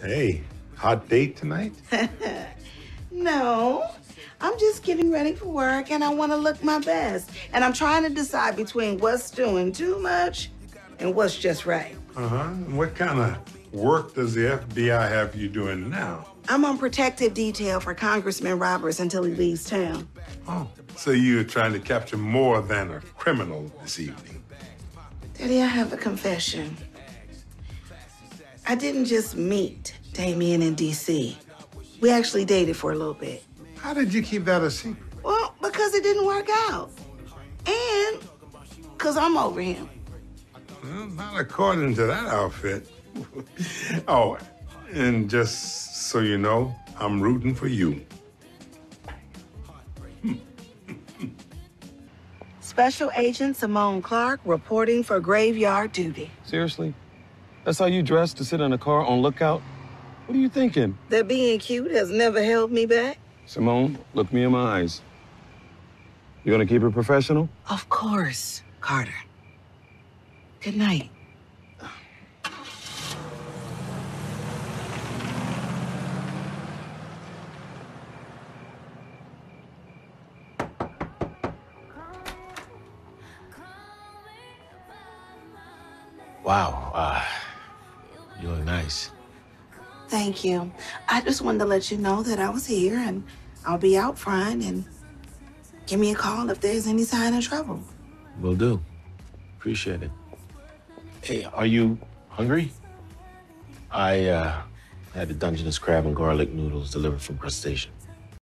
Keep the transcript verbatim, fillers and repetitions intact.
Hey, hot date tonight? No, I'm just getting ready for work and I want to look my best. And I'm trying to decide between what's doing too much and what's just right. Uh-huh. What kind of work does the F B I have you doing now? I'm on protective detail for Congressman Roberts until he leaves town. Oh, so you're trying to capture more than a criminal this evening. Daddy, I have a confession. I didn't just meet Damien in D C. We actually dated for a little bit. How did you keep that a secret? Well, because it didn't work out. And because I'm over him. Well, not according to that outfit. Oh, and just so you know, I'm rooting for you. Special Agent Simone Clark reporting for graveyard duty. Seriously? That's how you dress to sit in a car on lookout? What are you thinking? That being cute has never held me back. Simone, look me in my eyes. You gonna keep it professional? Of course, Carter. Good night. Wow, uh, you look nice. Thank you. I just wanted to let you know that I was here and I'll be out front, and give me a call if there's any sign of trouble. Will do. Appreciate it. Hey, are you hungry? I, uh, had the Dungeness crab and garlic noodles delivered from crustacean.